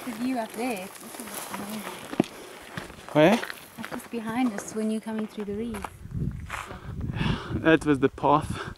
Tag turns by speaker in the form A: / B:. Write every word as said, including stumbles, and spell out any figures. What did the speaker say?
A: at the view up there. It's also amazing.
B: Where?
A: That's just behind us when you're coming through the reef.
B: That was the path.